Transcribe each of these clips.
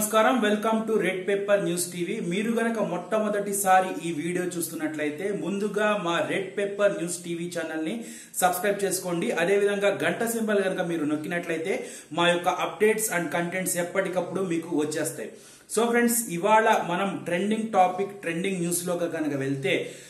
నమస్కారం welcome to red paper news TV. మీరు గనక మొట్టమొదటిసారి ఈ వీడియో చూస్తున్నట్లయితే ముందుగా మా red paper news TV channel ని సబ్స్క్రైబ్ చేసుకోండి। అదే విధంగా గంట సింబల్ గనక మీరు నొక్కినట్లయితే మా యొక్క అప్డేట్స్ అండ్ కంటెంట్స్ ఎప్పటికప్పుడు మీకు వచ్చేస్తాయి। సో ఫ్రెండ్స్, ఇవాళ మనం ట్రెండింగ్ టాపిక్ ట్రెండింగ్ న్యూస్ లో కనుక వెళ్తే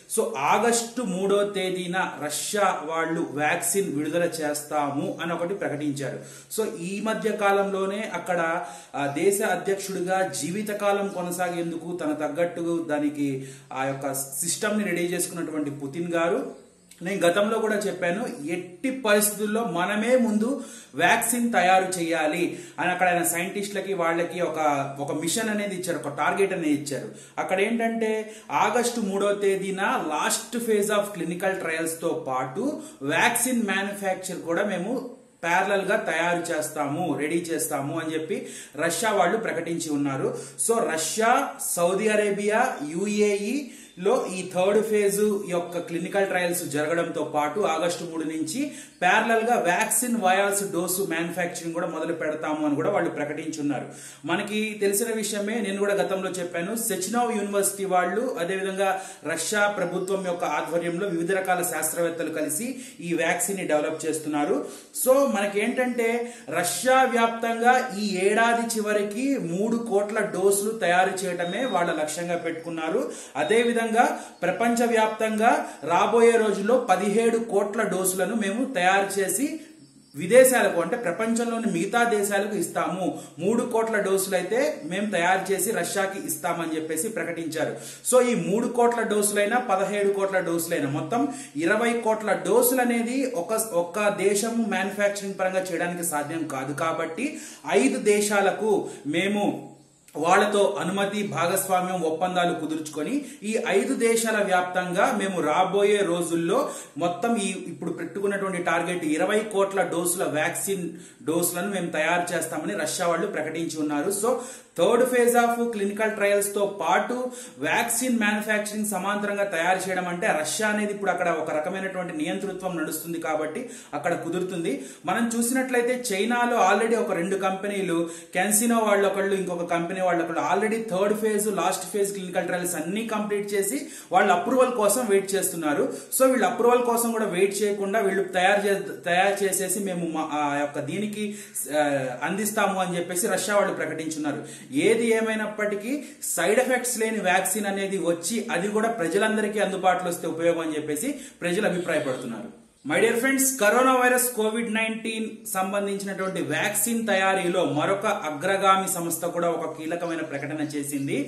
ఆగస్టు 3వ తేదీన రష్యా వాళ్ళు వ్యాక్సిన్ విడుదల చేస్తాము అని ఒకటి ప్రకటించారు। ఈ మధ్య కాలంలోనే అక్కడ దేశ అధ్యక్షుడిగా జీవితకాలం కొనసాగేందుకు తన తగ్గట్టు దానికి ఆ యొక్క సిస్టమ్ ని రెడీ చేసుకున్నటువంటి పుతిన్ గారు, నేను గతంలో కూడా చెప్పాను, ఎట్టి పరిస్థితుల్లో మనమే ముందు వ్యాక్సిన్ తయారు చేయాలి అని అక్కడ ఆయన సైంటిస్టులకి వాళ్ళకి ఒక మిషన్ అనేది ఇచ్చారు, ఒక టార్గెట్ అనేది ఇచ్చారు। అక్కడ ఏంటంటే ఆగస్టు 3వ తేదీన last phase of clinical trials తో పాటు వ్యాక్సిన్ మ్యానుఫ్యాక్చర్ కూడా మేము ప్యారలల్ గా తయారు చేస్తాము, రెడీ చేస్తాము అని చెప్పి రష్యా వాళ్ళు ప్రకటించి ఉన్నారు। రష్యా, సౌదీ అరేబియా, యుఏఈ లో ఈ థర్డ్ ఫేజ్ యొక్క క్లినికల్ ట్రయల్స్ జరగడంతో పాటు ఆగస్టు 3 నుంచి ప్యారలల్ గా వ్యాక్సిన్ వయాల్స్ డోసు మ్యానుఫ్యాక్చరింగ్ కూడా మొదలు పెడతాము అని కూడా వాళ్ళు ప్రకటించున్నారు। మనకి తెలిసిన విషయమే, నేను కూడా గతంలో చెప్పాను, సెచినోవ్ యూనివర్సిటీ వాళ్ళు అదేవిధంగా రష్యా ప్రభుత్వం యొక్క ఆధ్వర్యంలో వివిధ రకాల శాస్త్రవేత్తలు కలిసి ఈ వ్యాక్సిన్ ని డెవలప్ చేస్తున్నారు। మనకి ఏంటంటే రష్యా వ్యాప్తంగా ఈ ఏడాది చివరికి 3 కోట్ల డోసులు తయారు చేయడమే వాళ్ళ లక్ష్యంగా పెట్టుకున్నారు। అదేవిధంగా ప్రపంచ వ్యాప్తంగా రాబోయే రోజుల్లో 17 కోట్ల డోసులను మేము తయారు చేసి విదేశాలకు, అంటే ప్రపంచంలోని మిగతా దేశాలకు ఇస్తాము। 3 కోట్ల డోసులు అయితే మేము తయారు చేసి రష్యాకి ఇస్తామని చెప్పేసి ప్రకటించారు। ఈ 3 కోట్ల డోసులైనా 17 కోట్ల డోసులైనా మొత్తం 20 కోట్ల డోసులు అనేది ఒక్క దేశం మ్యానుఫ్యాక్చరింగ్ పరంగా చేయడానికి సాధ్యం కాదు కాబట్టి 5 దేశాలకు మేము వాళ్లతో అనుమతి, భాగస్వామ్యం, ఒప్పందాలు కుదుర్చుకొని ఈ 5 దేశాల వ్యాప్తంగా మేము రాబోయే రోజుల్లో మొత్తం ఇప్పుడు పెట్టుకున్నటువంటి టార్గెట్ 20 కోట్ల డోసుల వ్యాక్సిన్ డోసులను మేము తయారు చేస్తామని రష్యా వాళ్ళు ప్రకటించి ఉన్నారు। Third phase of clinical trials తో పాటు వ్యాక్సిన్ మ్యానుఫ్యాక్చరింగ్ సమాంతరంగా తయారు చేయడం అంటే రష్యా అనేది ఇప్పుడు అక్కడ ఒక రకమైనటువంటి నియంతృత్వం నడుస్తుంది కాబట్టి అక్కడ కుదురుతుంది। మనం చూసినట్లయితే చైనాలో ఆల్రెడీ ఒక 2 కంపెనీలు, క్యాన్సినో వాళ్ళొకళ్ళు, ఇంకొక కంపెనీ వాళ్ళొకళ్ళు already third phase, last phase clinical trials అన్ని కంప్లీట్ చేసి వాళ్ళ అప్రూవల్ కోసం వెయిట్ చేస్తున్నారు। వీళ్ళు అప్రూవల్ కోసం కూడా వెయిట్ చేయకుండా వీళ్ళు తయారు చేసేసి మేము ఆ యొక్క దీనికి అందిస్తాము అని చెప్పేసి రష్యా వాళ్ళు ప్రకటించున్నారు। ఏది ఏమైనప్పటికీ సైడ్ ఎఫెక్ట్స్ లేని వ్యాక్సిన్ అనేది వచ్చి అది కూడా ప్రజలందరికీ అందుబాటులో వస్తే ఉపయోగం అని చెప్పేసి ప్రజలు అభిప్రాయపడుతున్నారు। My dear friends, corona virus కోవిడ్-19 సంబంధించినటువంటి వ్యాక్సిన్ తయారీలో మరొక అగ్రగామి సంస్థ కూడా ఒక కీలకమైన ప్రకటన చేసింది।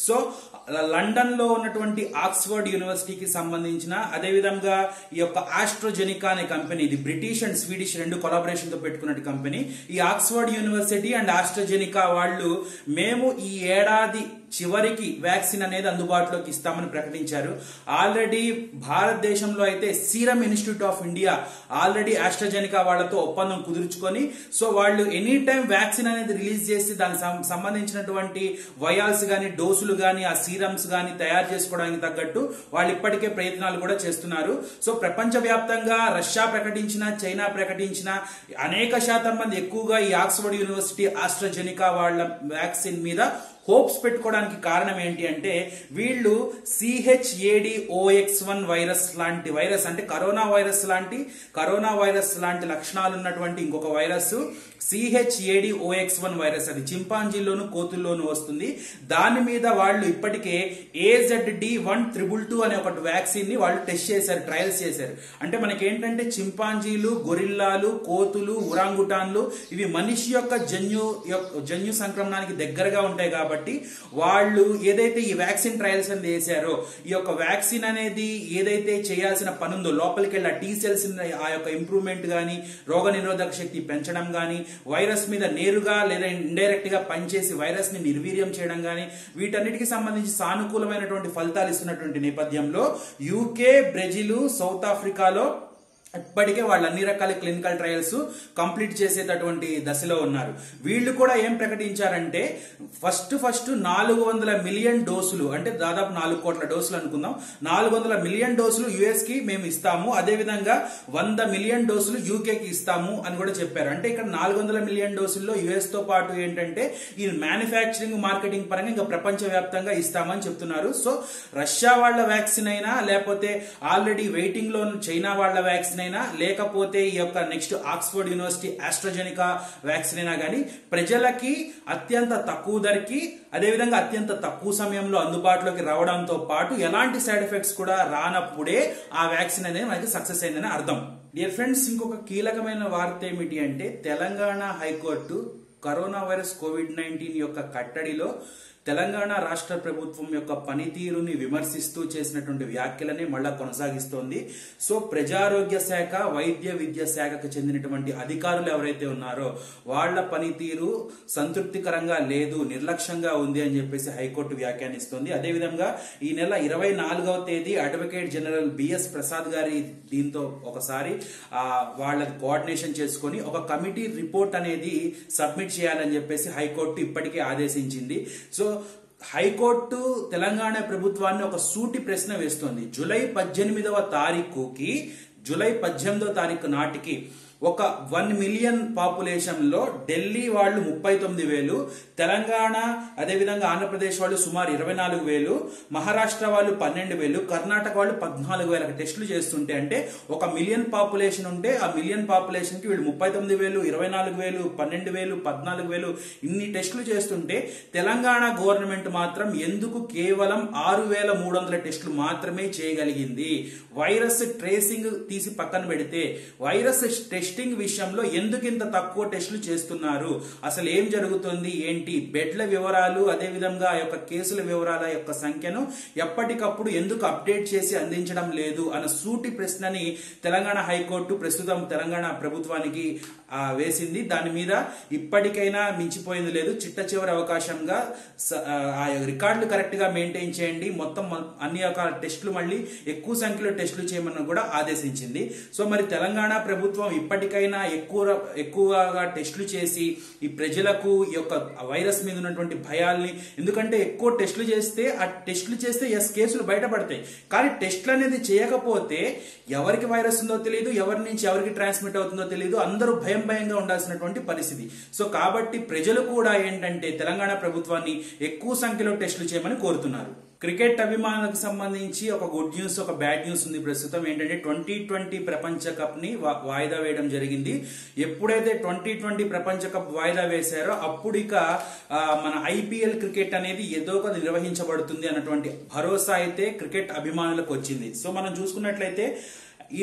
లండన్ లో ఉన్నటువంటి ఆక్స్ఫర్డ్ యూనివర్సిటీకి సంబంధించిన, అదేవిధంగా ఈ యొక్క ఆస్ట్రోజెనికా అనే కంపెనీ, ఇది బ్రిటిష్ అండ్ స్వీడిష్ 2 కొలాబరేషన్ తో పెట్టుకున్న కంపెనీ, ఈ ఆక్స్ఫర్డ్ యూనివర్సిటీ అండ్ ఆస్ట్రోజెనికా వాళ్ళు మేము ఈ ఏడాది చివరికి వ్యాక్సిన్ అనేది అందుబాటులోకి ఇస్తామని ప్రకటించారు। ఆల్రెడీ భారతదేశంలో అయితే Serum Institute of India already AstraZeneca వాళ్ళతో ఒప్పందం కుదుర్చుకొని వాళ్ళు ఎనీ టైం వ్యాక్సిన్ అనేది రిలీజ్ చేసి దానికి సంబంధించినటువంటి వయాల్స్ గాని, డోసులు గాని, ఆ సీరమ్స్ గాని తయారు చేసుకోవడానికి తగ్గట్టు వాళ్ళు ఇప్పటికే ప్రయత్నాలు కూడా చేస్తున్నారు। ప్రపంచ వ్యాప్తంగా రష్యా ప్రకటించిన, చైనా ప్రకటించిన అనేక శాతం మంది ఎక్కువగా ఈ ఆక్స్ఫర్డ్ యూనివర్సిటీ ఆస్ట్రాజెనికా వాళ్ళ వ్యాక్సిన్ మీద హోప్స్ పెట్టుకోవడానికి కారణం ఏంటి అంటే వీళ్ళు CHAdOX1 వైరస్ లాంటి వైరస్, అంటే కరోనా వైరస్ లాంటి లక్షణాలు ఉన్నటువంటి ఇంకొక వైరస్ CHAdOX1 వైరస్, అది చింపాంజీల్లోను కోతుల్లోనూ వస్తుంది। దాని మీద వాళ్ళు ఇప్పటికే AZD1222 అనే ఒక వ్యాక్సిన్ ని వాళ్ళు టెస్ట్ చేశారు, ట్రయల్స్ చేశారు। అంటే మనకేంటంటే చింపాంజీలు, గొరిల్లాలు, కోతులు, ఉరాంగుటాన్లు ఇవి మనిషి యొక్క జన్యు సంక్రమణానికి దగ్గరగా ఉంటాయి కాబట్టి వాళ్ళు ఏదైతే ఈ వ్యాక్సిన్ ట్రయల్స్ అనేది చేశారో, ఈ యొక్క వ్యాక్సిన్ అనేది ఏదైతే చేయాల్సిన పని ఉందో లోపలికి వెళ్ళి టీ సెల్స్ ఆ యొక్క ఇంప్రూవ్మెంట్ గానీ, రోగ నిరోధక శక్తి పెంచడం గానీ, వైరస్ మీద నేరుగా లేదా ఇండైరెక్ట్ గా పనిచేసి వైరస్ ని నిర్వీర్యం చేయడం గానీ, వీటన్నిటికి సంబంధించి సానుకూలమైనటువంటి ఫలితాలు ఇస్తున్నటువంటి నేపథ్యంలో UK, బ్రెజిల్, సౌత్ ఆఫ్రికాలో ఇప్పటికే వాళ్ళు అన్ని రకాల క్లినికల్ ట్రయల్స్ కంప్లీట్ చేసేటటువంటి దశలో ఉన్నారు. వీళ్ళు కూడా ఏం ప్రకటించారంటే ఫస్ట్ 400 మిలియన్ డోసులు, అంటే దాదాపు 4 కోట్ల డోసులు అనుకుందాం, 400 మిలియన్ డోసులు యుఎస్ కి మేము ఇస్తాము, అదేవిధంగా 100 మిలియన్ డోసులు యూకేకి ఇస్తాము అని కూడా చెప్పారు. అంటే ఇక్కడ 400 మిలియన్ డోసుల్లో యుఎస్ తో పాటు ఏంటంటే ఈ మ్యానుఫ్యాక్చరింగ్ మార్కెటింగ్ పరంగా ఇంకా ప్రపంచ వ్యాప్తంగా ఇస్తామని చెప్తున్నారు. సో రష్యా వాళ్ళ వ్యాక్సిన్ అయినా, లేకపోతే ఆల్రెడీ వెయిటింగ్ లో చైనా వాళ్ళ వ్యాక్సిన్ అయినా, లేకపోతే ఈ యొక్క next Oxford University AstraZeneca vaccine అయినా కానీ ప్రజలకి అత్యంత తక్కువ ధరకి, అదేవిధంగా అత్యంత తక్కువ సమయంలో అందుబాటులోకి రావడంతో పాటు ఎలాంటి సైడ్ ఎఫెక్ట్స్ కూడా రానప్పుడే ఆ వ్యాక్సిన్ అనేది మనకి సక్సెస్ అయిందని అర్థం. డియర్ ఫ్రెండ్స్, ఇంకొక కీలకమైన వార్త ఏమిటి అంటే తెలంగాణ హైకోర్టు కరోనా వైరస్ కోవిడ్-19 యొక్క కట్టడిలో తెలంగాణ రాష్ట్ర ప్రభుత్వం యొక్క పనితీరుని విమర్శిస్తూ చేసినటువంటి వ్యాఖ్యలని మళ్ళా కొనసాగిస్తోంది. సో ప్రజారోగ్య శాఖ, వైద్య విద్యా శాఖకు చెందినటువంటి అధికారులు ఎవరైతే ఉన్నారో వాళ్ల పనితీరు సంతృప్తికరంగా లేదు, నిర్లక్ష్యంగా ఉంది అని చెప్పేసి హైకోర్టు వ్యాఖ్యానిస్తోంది. అదేవిధంగా ఈ నెల 24వ తేదీ అడ్వకేట్ జనరల్ బిఎస్ ప్రసాద్ గారి దీంతో ఒకసారి వాళ్ళ కోఆర్డినేషన్ చేసుకుని ఒక కమిటీ రిపోర్ట్ అనేది సబ్మిట్ చేయాలని చెప్పేసి హైకోర్టు ఇప్పటికే ఆదేశించింది. సో హైకోర్టు తెలంగాణ ప్రభుత్వాన్ని ఒక సూటి ప్రశ్న వేస్తోంది. జూలై 18వ తారీఖుకి, జూలై 18వ తారీఖు నాటికి ఒక 1 మిలియన్ పాపులేషన్ లో ఢిల్లీ వాళ్ళు 39,000, తెలంగాణ అదేవిధంగా ఆంధ్రప్రదేశ్ వాళ్ళు సుమారు 24,000, మహారాష్ట్ర వాళ్ళు 12,000, కర్ణాటక వాళ్ళు 14,000 టెస్టులు చేస్తుంటే, అంటే 1 మిలియన్ పాపులేషన్ ఉంటే ఆ మిలియన్ పాపులేషన్ కి వీళ్ళు 39,000, 24,000, 12,000, 14,000 ఇన్ని టెస్టులు చేస్తుంటే తెలంగాణ గవర్నమెంట్ మాత్రం ఎందుకు కేవలం 6,300 టెస్టులు మాత్రమే చేయగలిగింది? వైరస్ ట్రేసింగ్ తీసి పక్కన పెడితే వైరస్ టెస్టింగ్ విషయంలో ఎందుకు ఇంత తక్కువ టెస్టులు చేస్తున్నారు? అసలు ఏం జరుగుతుంది ఏంటి? బెడ్ల వివరాలు, అదేవిధంగా ఆ యొక్క కేసుల వివరాల యొక్క సంఖ్యను ఎప్పటికప్పుడు ఎందుకు అప్డేట్ చేసి అందించడం లేదు అన్న సూటి ప్రశ్నని తెలంగాణ హైకోర్టు ప్రస్తుతం తెలంగాణ ప్రభుత్వానికి వేసింది. దాని మీద ఇప్పటికైనా మించిపోయింది లేదు. చిట్ట చివరి అవకాశంగా ఆ రికార్డులు కరెక్ట్ గా మెయింటైన్ చేయండి, మొత్తం అన్ని రకాల టెస్టులు మళ్ళీ ఎక్కువ సంఖ్యలో టెస్టులు చేయమని కూడా ఆదేశించింది. సో మరి తెలంగాణ ప్రభుత్వం ఇప్పటికైనా ఎక్కువగా టెస్టులు చేసి ఈ ప్రజలకు ఈ యొక్క వైరస్ మీద ఉన్నటువంటి భయాల్ని, ఎందుకంటే ఎక్కువ టెస్టులు చేస్తే ఎస్ కేసులు బయటపడతాయి, కానీ టెస్టులు అనేది చేయకపోతే ఎవరికి వైరస్ ఉందో తెలియదు, ఎవరి నుంచి ఎవరికి ట్రాన్స్మిట్ అవుతుందో తెలియదు, అందరూ భయంగా ఉండాల్సినటువంటి పరిస్థితి. సో కాబట్టి ప్రజలు కూడా ఏంటంటే తెలంగాణ ప్రభుత్వాన్ని ఎక్కువ సంఖ్యలో టెస్టులు చేయమని కోరుతున్నారు. క్రికెట్ అభిమానులకు సంబంధించి ఒక గుడ్ న్యూస్, ఒక బ్యాడ్ న్యూస్ ఉంది ప్రస్తుతం. ఏంటంటే 2020 ప్రపంచ కప్ ని వాయిదా వేయడం జరిగింది. ఎప్పుడైతే 2020 ప్రపంచ కప్ వాయిదా వేశారో అప్పుడు ఇక మన ఐపీఎల్ క్రికెట్ అనేది ఏదో ఒక నిర్వహించబడుతుంది అన్నటువంటి భరోసా అయితే క్రికెట్ అభిమానులకు వచ్చింది. సో మనం చూసుకున్నట్లయితే ఈ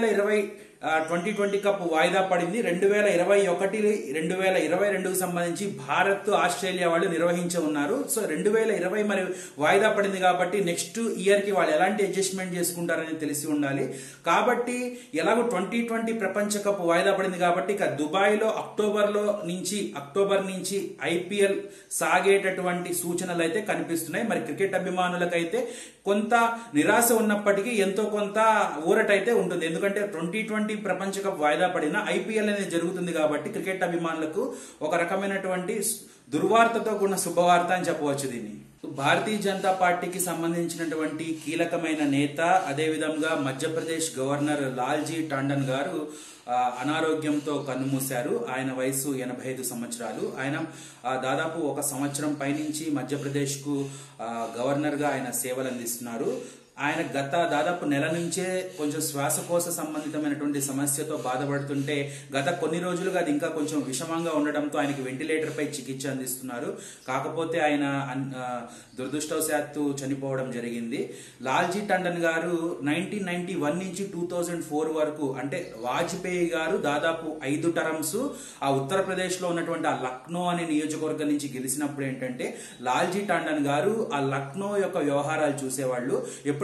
2020 కప్ వాయిదా పడింది. 2021, 2022కు సంబంధించి భారత్, ఆస్ట్రేలియా వాళ్ళు నిర్వహించి ఉన్నారు. సో 2020 మరి వాయిదా పడింది కాబట్టి నెక్స్ట్ ఇయర్ కి వాళ్ళు ఎలాంటి అడ్జస్ట్మెంట్ చేసుకుంటారని తెలిసి ఉండాలి. కాబట్టి ఎలాగో 2020 ప్రపంచ కప్ వాయిదా పడింది కాబట్టి ఇక దుబాయ్ లో అక్టోబర్ నుంచి ఐపీఎల్ సాగేటటువంటి సూచనలు అయితే కనిపిస్తున్నాయి. మరి క్రికెట్ అభిమానులకైతే కొంత నిరాశ ఉన్నప్పటికీ ఎంతో కొంత ఊరటైతే ఉంటుంది. ఎందుకంటే 2020 ప్రపంచ కప్ వాయిదా పడిన ఐపీఎల్ అనేది జరుగుతుంది కాబట్టి క్రికెట్ అభిమానులకు ఒక రకమైనటువంటి దుర్వార్తతో కూడిన శుభవార్త అని చెప్పవచ్చు దీన్ని. భారతీయ జనతా పార్టీకి సంబంధించినటువంటి కీలకమైన నేత, అదేవిధంగా మధ్యప్రదేశ్ గవర్నర్ లాల్జీ టాండన్ గారు అనారోగ్యంతో కన్నుమూశారు. ఆయన వయసు 85 సంవత్సరాలు. ఆయన దాదాపు 1 సంవత్సరం పైనుంచి మధ్యప్రదేశ్ కు గవర్నర్ గా ఆయన సేవలు అందిస్తున్నారు. ఆయన దాదాపు నెల నుంచే కొంచెం శ్వాసకోశ సంబంధితమైనటువంటి సమస్యతో బాధపడుతుంటే గత కొన్ని రోజులుగా అది ఇంకా కొంచెం విషమంగా ఉండడంతో ఆయనకి వెంటిలేటర్ పై చికిత్స అందిస్తున్నారు. కాకపోతే ఆయన దురదృష్టవశాత్తు చనిపోవడం జరిగింది. లాల్జీ టండన్ గారు 1991 నుంచి 2004 వరకు, అంటే వాజ్పేయి గారు దాదాపు 5 టర్మ్స్ ఆ ఉత్తరప్రదేశ్ లో ఉన్నటువంటి ఆ లక్నో అనే నియోజకవర్గం నుంచి గెలిచినప్పుడు ఏంటంటే లాల్జీ టాండన్ గారు ఆ లక్నో యొక్క వ్యవహారాలు చూసేవాళ్ళు. ఎప్పుడైతే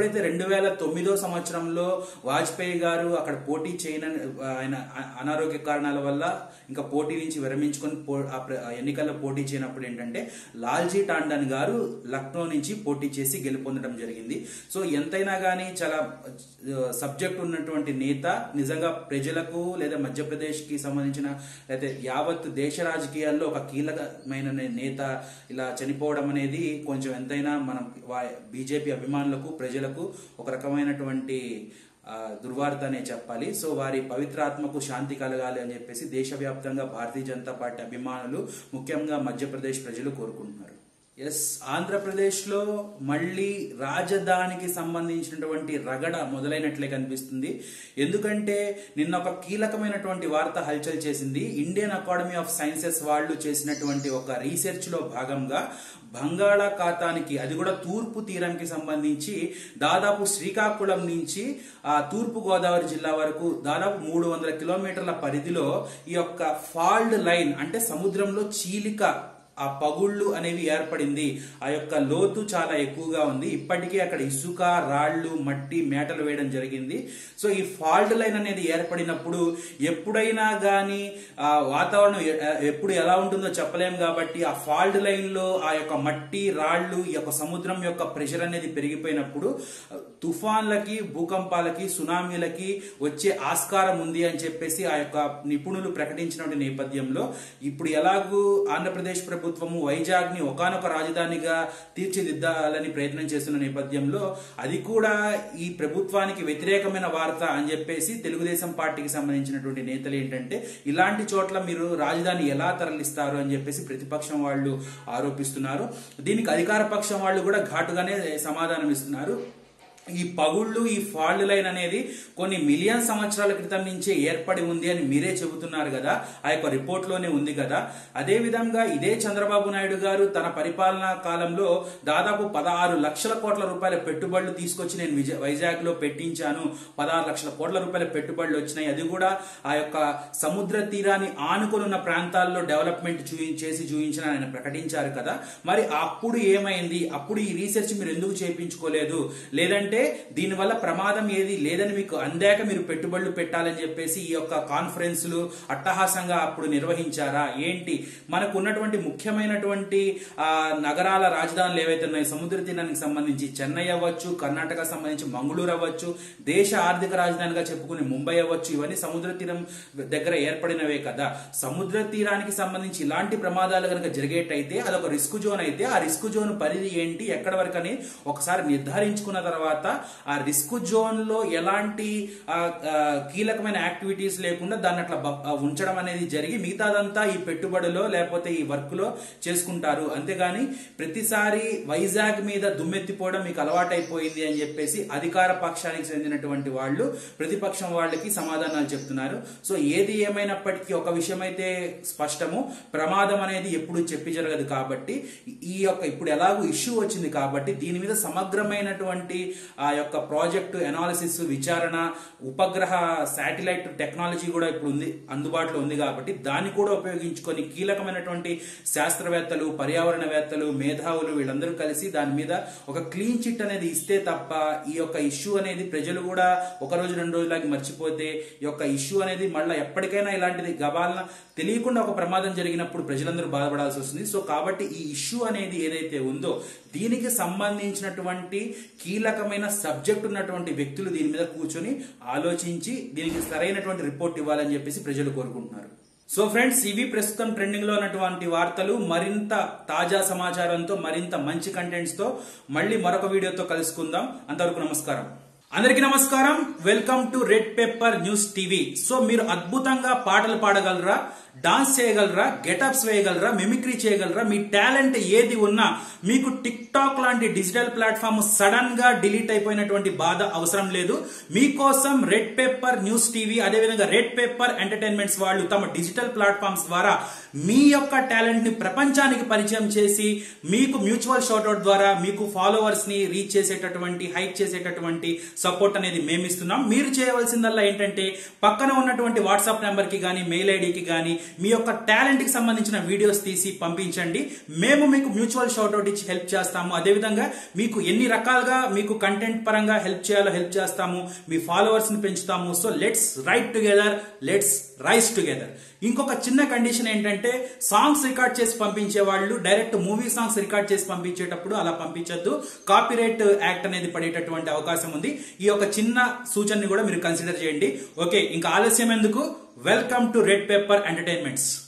ఎప్పుడైతే 2009 సంవత్సరంలో వాజ్పేయి గారు అక్కడ పోటీ చేయనని ఆయన అనారోగ్య కారణాల వల్ల ఇంకా పోటీ నుంచి విరమించుకొని ఎన్నికల్లో పోటీ చేయనప్పుడు ఏంటంటే లాల్జీ టాండన్ గారు లక్నో నుంచి పోటీ చేసి గెలుపొందడం జరిగింది. సో ఎంతైనా కానీ చాలా సబ్జెక్ట్ ఉన్నటువంటి నేత, నిజంగా ప్రజలకు లేదా మధ్యప్రదేశ్ కి సంబంధించిన అయితే యావత్ దేశ రాజకీయాల్లో ఒక కీలకమైన నేత ఇలా చనిపోవడం అనేది కొంచెం ఎంతైనా మనం బీజేపీ అభిమానులకు ప్రజలకు ఒక రకమైనటువంటి దుర్వార్త అనే చెప్పాలి. సో వారి పవిత్రాత్మకు శాంతి కలగాలి అని చెప్పేసి దేశవ్యాప్తంగా భారతీయ జనతా పార్టీ అభిమానులు, ముఖ్యంగా మధ్యప్రదేశ్ ప్రజలు కోరుకుంటున్నారు. ఎస్, ఆంధ్రప్రదేశ్ లో మళ్ళీ రాజధానికి సంబంధించినటువంటి రగడ మొదలైనట్లే కనిపిస్తుంది. ఎందుకంటే నిన్న ఒక కీలకమైనటువంటి వార్త హల్చల్ చేసింది. ఇండియన్ అకాడమీ ఆఫ్ సైన్సెస్ వాళ్ళు చేసినటువంటి ఒక రీసెర్చ్ లో భాగంగా బంగాళాఖాతానికి, అది కూడా తూర్పు తీరానికి సంబంధించి దాదాపు శ్రీకాకుళం నుంచి తూర్పు గోదావరి జిల్లా వరకు దాదాపు 300 కిలోమీటర్ల పరిధిలో ఈ యొక్క ఫాల్ట్ లైన్ అంటే సముద్రంలో చీలిక, ఆ పగుళ్ళు అనేవి ఏర్పడింది. ఆ యొక్క లోతు చాలా ఎక్కువగా ఉంది. ఇప్పటికే అక్కడ ఇసుక, రాళ్లు, మట్టి, మేటలు వేయడం జరిగింది. సో ఈ ఫాల్ట్ లైన్ అనేది ఏర్పడినప్పుడు ఎప్పుడైనా గానీ వాతావరణం ఎప్పుడు ఎలా ఉంటుందో చెప్పలేం కాబట్టి ఆ ఫాల్ట్ లైన్ లో ఆ యొక్క మట్టి, రాళ్లు, ఈ యొక్క సముద్రం యొక్క ప్రెషర్ అనేది పెరిగిపోయినప్పుడు తుఫాన్లకి, భూకంపాలకి, సునామీలకి వచ్చే ఆస్కారం ఉంది అని చెప్పేసి ఆ యొక్క నిపుణులు ప్రకటించిన నేపథ్యంలో ఇప్పుడు ఎలాగూ ఆంధ్రప్రదేశ్ ప్రభుత్వము వైజాగ్ ని ఒకానొక రాజధానిగా తీర్చిదిద్దాలని ప్రయత్నం చేస్తున్న నేపథ్యంలో అది కూడా ఈ ప్రభుత్వానికి వ్యతిరేకమైన వార్త అని చెప్పేసి తెలుగుదేశం పార్టీకి సంబంధించినటువంటి నేతలు ఏంటంటే ఇలాంటి చోట్ల మీరు రాజధాని ఎలా తరలిస్తారు అని చెప్పేసి ప్రతిపక్షం వాళ్ళు ఆరోపిస్తున్నారు. దీనికి అధికార పక్షం వాళ్ళు కూడా ఘాటుగానే సమాధానం ఇస్తున్నారు. ఈ పగుళ్ళు, ఈ ఫాల్ట్ లైన్ అనేది కొన్ని మిలియన్ సంవత్సరాల క్రితం నుంచే ఏర్పడి ఉంది అని మీరే చెబుతున్నారు కదా, ఆ యొక్క రిపోర్ట్ లోనే ఉంది కదా. అదే విధంగా ఇదే చంద్రబాబు నాయుడు గారు తన పరిపాలనా కాలంలో దాదాపు 16 లక్షల కోట్ల రూపాయల పెట్టుబడులు తీసుకొచ్చి నేను వైజాగ్ లో పెట్టించాను, 16 లక్షల కోట్ల రూపాయల పెట్టుబడులు వచ్చినాయి, అది కూడా ఆ యొక్క సముద్ర తీరాన్ని ఆనుకున్న ప్రాంతాల్లో డెవలప్మెంట్ చేసి చూపించిన ఆయన ప్రకటించారు కదా. మరి అప్పుడు ఏమైంది? అప్పుడు ఈ రీసెర్చ్ మీరు ఎందుకు చేయించుకోలేదు? లేదంటే దీనివల్ల ప్రమాదం ఏది లేదని మీకు అందాక మీరు పెట్టుబడులు పెట్టాలని చెప్పేసి ఈ యొక్క కాన్ఫరెన్సులు అట్టహాసంగా అప్పుడు నిర్వహించారా ఏంటి? మనకు ఉన్నటువంటి ముఖ్యమైనటువంటి నగరాల రాజధానులు ఏవైతే ఉన్నాయో సముద్ర తీరానికి సంబంధించి చెన్నై అవ్వచ్చు, కర్ణాటక సంబంధించి మంగళూరు అవ్వచ్చు, దేశ ఆర్థిక రాజధానిగా చెప్పుకునే ముంబై అవ్వచ్చు, ఇవన్నీ సముద్ర తీరం దగ్గర ఏర్పడినవే కదా. సముద్ర తీరానికి సంబంధించి ఇలాంటి ప్రమాదాలు కనుక జరిగేటైతే అదొక రిస్క్ జోన్ అయితే ఆ రిస్క్ జోన్ పరిధి ఏంటి, ఎక్కడ వరకు అని ఒకసారి నిర్ధారించుకున్న తర్వాత ఆ రిస్క్ జోన్ లో ఎలాంటి కీలకమైన యాక్టివిటీస్ లేకుండా దాన్ని అట్లా ఉంచడం అనేది జరిగి మిగతాదంతా ఈ పెట్టుబడిలో లేకపోతే ఈ వర్క్ లో చేసుకుంటారు. అంతేగాని ప్రతిసారి వైజాగ్ మీద దుమ్మెత్తిపోవడం మీకు అలవాటైపోయింది అని చెప్పేసి అధికార పక్షానికి చెందినటువంటి వాళ్ళు ప్రతిపక్షం వాళ్ళకి సమాధానాలు చెప్తున్నారు. సో ఏది ఏమైనప్పటికీ ఒక విషయం అయితే స్పష్టము, ప్రమాదం అనేది ఎప్పుడు చెప్పి జరగదు. కాబట్టి ఈ యొక్క ఇప్పుడు ఎలాగో ఇష్యూ వచ్చింది కాబట్టి దీని మీద సమగ్రమైనటువంటి ఆ యొక్క ప్రాజెక్టు ఎనాలిసిస్, విచారణ, ఉపగ్రహ శాటిలైట్ టెక్నాలజీ కూడా ఇప్పుడు ఉంది, అందుబాటులో ఉంది. కాబట్టి దాన్ని కూడా ఉపయోగించుకొని కీలకమైనటువంటి శాస్త్రవేత్తలు, పర్యావరణవేత్తలు, మేధావులు వీళ్ళందరూ కలిసి దాని మీద ఒక క్లీన్ చిట్ అనేది ఇస్తే తప్ప ఈ యొక్క ఇష్యూ అనేది ప్రజలు కూడా ఒక రోజు 2 రోజులకి మర్చిపోతే ఈ యొక్క ఇష్యూ అనేది మళ్ళీ ఎప్పటికైనా ఇలాంటిది గబాలన తెలియకుండా ఒక ప్రమాదం జరిగినప్పుడు ప్రజలందరూ బాధపడాల్సి వస్తుంది. సో కాబట్టి ఈ ఇష్యూ అనేది ఏదైతే ఉందో దీనికి సంబంధించినటువంటి కీలకమైన సబ్జెక్ట్ ఉన్నటువంటి వ్యక్తులు దీని మీద కూర్చొని ఆలోచించి దీనికి సరైనటువంటి రిపోర్ట్ ఇవ్వాలని చెప్పేసి ప్రజలు కోరుకుంటున్నారు. సో ఫ్రెండ్స్, ఇవి ప్రస్తుతం ట్రెండింగ్ లో ఉన్నటువంటి వార్తలు. మరింత తాజా సమాచారంతో, మరింత మంచి కంటెంట్స్ తో మళ్ళీ మరొక వీడియోతో కలుసుకుందాం. అంతవరకు నమస్కారం. అందరికీ నమస్కారం. Welcome to red paper news TV. So మీరు అద్భుతంగా పాటలు పాడగలరా, డాన్స్ చేయగలరా, గెటప్స్ వేయగలరా, మిమిక్రీ చేయగలరా, మీ టాలెంట్ ఏది ఉన్నా మీకు టిక్ టాక్ లాంటి డిజిటల్ ప్లాట్ఫామ్ సడన్ గా డిలీట్ అయిపోయినటువంటి బాధ అవసరం లేదు. మీకోసం రెడ్ పేపర్ న్యూస్ టీవీ అదేవిధంగా రెడ్ పేపర్ ఎంటర్టైన్మెంట్స్ వాళ్ళు తమ డిజిటల్ ప్లాట్ఫామ్స్ ద్వారా మీ యొక్క టాలెంట్ ని ప్రపంచానికి పరిచయం చేసి మీకు మ్యూచువల్ షౌట్అవుట్ ద్వారా మీకు ఫాలోవర్స్ ని రీచ్ చేసేటటువంటి, హైక్ చేసేటటువంటి సపోర్ట్ అనేది మేము ఇస్తున్నాం. మీరు చేయవలసిందల్లా ఏంటంటే పక్కన ఉన్నటువంటి వాట్సాప్ నెంబర్ కి గానీ, మెయిల్ ఐడికి గానీ మీ యొక్క టాలెంట్ కి సంబంధించిన వీడియోస్ తీసి పంపించండి. మేము మీకు మ్యూచువల్ షౌట్అవుట్ ఇచ్చి హెల్ప్ చేస్తాము. అదేవిధంగా మీకు ఎన్ని రకాలుగా మీకు కంటెంట్ పరంగా హెల్ప్ చేయాలో హెల్ప్ చేస్తాము. మీ ఫాలోవర్స్ ని పెంచుతాము. So let's write together, let's rise together. ఇంకొక చిన్న కండిషన్ ఏంటంటే, సాంగ్స్ రికార్డ్ చేసి పంపించే వాళ్ళు డైరెక్ట్ మూవీ సాంగ్స్ రికార్డ్ చేసి పంపించేటప్పుడు అలా పంపించొద్దు. కాపీరైట్ యాక్ట్ అనేది పడేటటువంటి అవకాశం ఉంది. ఈ యొక్క చిన్న సూచనని కూడా మీరు కన్సిడర్ చేయండి. ఓకే, ఇంకా ఆలస్యం ఎందుకు? Welcome to red paper entertainments.